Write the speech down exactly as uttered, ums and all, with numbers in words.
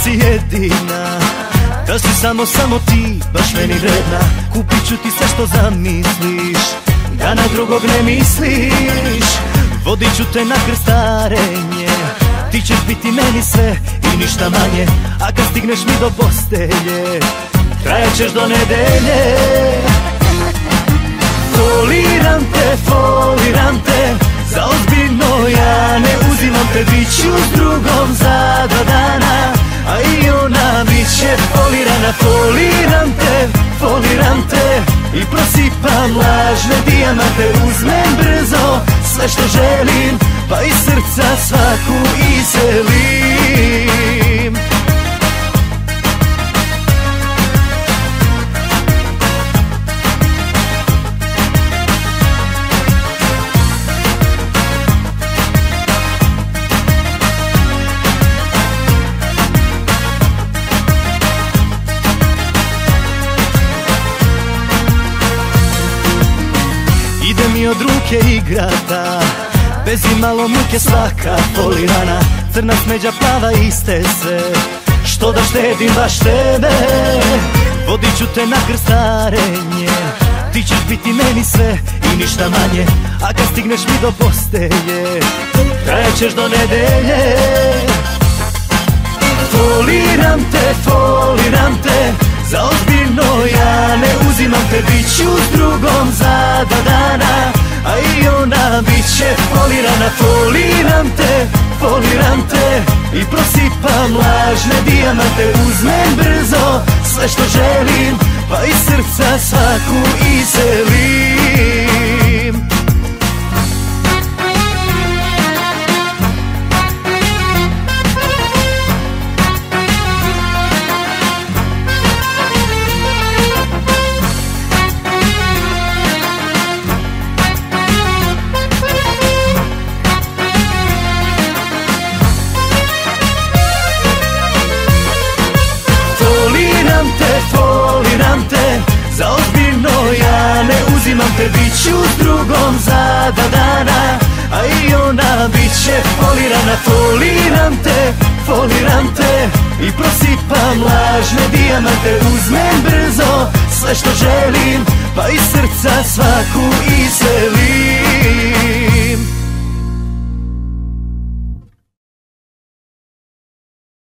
si jedina, da si samo, samo ti, baš meni vredna. Kupit ću ti sve što zamisliš, da na drugog ne misliš. Vodit ću te na krstarenje, ti ćeš biti meni sve i ništa manje. A kad stigneš mi do postelje, trajat ćeš do nedelje. Foliram te, foliram te, za ozbiljno ja ne uzimam te. Bit ću s drugom za dva dana, a i ona bit će folirana. Foliram te, foliram te i prosipam lažne dijamante. Uzmem brzo sve što želim, pa iz srca svaku iselim. Ide mi od ruke igrata, bez imalo muke svaka folirana. Crna smeđa, plava iste sve, što da štedim baš tebe. Vodit ću te na krstarenje, ti ćeš biti meni sve i ništa manje. A kad stigneš mi do postelje, trajat ćeš do nedelje. Foliram te, foliram te, za ozbiljno ja ne uzimam te. Bit ću s drugom za dva dana, a i ona bit će folirana. Foliram te, foliram te i prosipam lažne dijamante. Uzmem brzo sve što želim, pa iz srca svaku iselim. Foliram te, foliram te, za ozbiljno ja ne uzimam te. Bit ću s drugom za dva dana, a i ona bit će folirana. Foliram te, foliram te i prosipam lažne dijamante. Uzmem brzo sve što želim, pa iz srca svaku iselim.